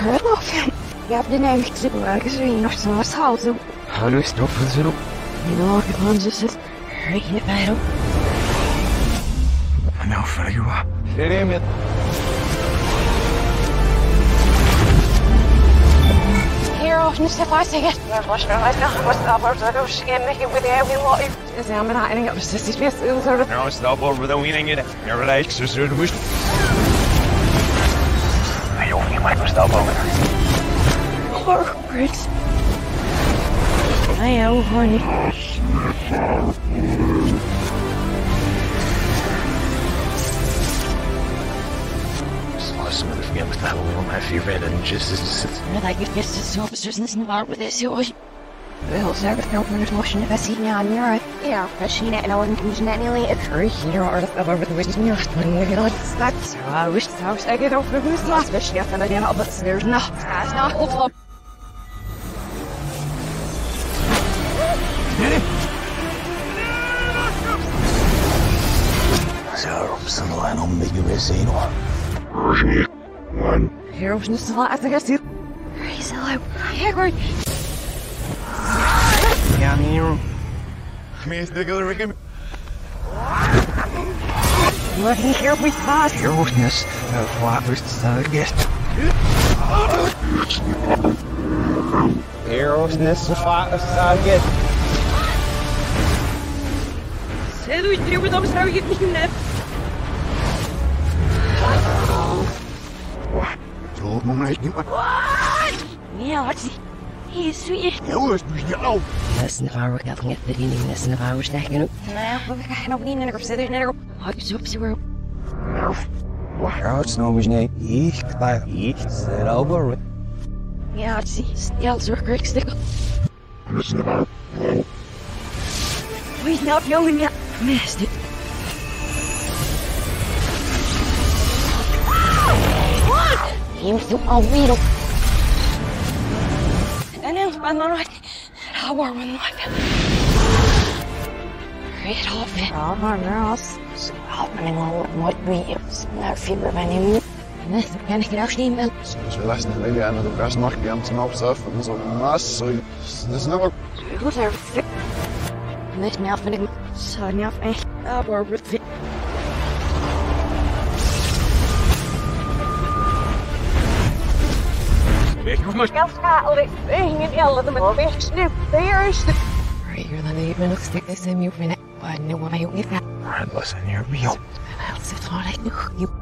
heard of him. You have the name to the magazine or some house. How do I stop for zero? You know, the ones is right in the battle. Now for you are. Damn it. Here off in the step I say it. There's much no I know what's up or so she can make it with every life. Is I'm not any of the sisters sort of. Now stop over the winning it. Never like so sure the wish. I only might stop over there. Oh, Briggs. I am honey. Some of the films that will have you read and just I get this officers in this bar with this yours. Well, service no one is washing if I see me on your right. Yeah, but she net no one can nearly a curry here or the over the wishes me last one we got that. So I wish the house I get over who's last but she got that again, but there's no that's not the flop. So, some line on me you say no. One. Here was just a lot, I think I see. He's alive. Yeah, great. Yeah, me the good Rick. Looking here with fast. Your witness of what was the guest. Heroesness of what was the guest. Said we did with those how you get me net. What? Ja, wat zie je? Is sweet. Heel is dus jou. Dat is een vrouw, ik heb niet bediening, dat is een vrouw, sterker nu. Nou, we gaan nog niet naar de zitten, naar de hou je zo op z'n Ja, het is nog eens niet. Ik zit over. Ja, het zie je. Ja, het is weer krek stikken. Wie is nou jongen, ja. Mist dit. Je moet ook alweer op. En dan ben ik nog how are we not? Read off it. Oh, my girls. Happening on what we not fever of any. This can I get our steam milk? Dus we laten de hele aan de gas nog die aan het opzetten van zo'n mas. Dat is nog wat. Goed er. Net me af en ik zou niet af echt. Maar het Ik alweer in alle de weg snoep. There is the. Right, dan even nog stikken ze me op in. Maar nu wat ik niet. listen, you're real. I'll sit on it.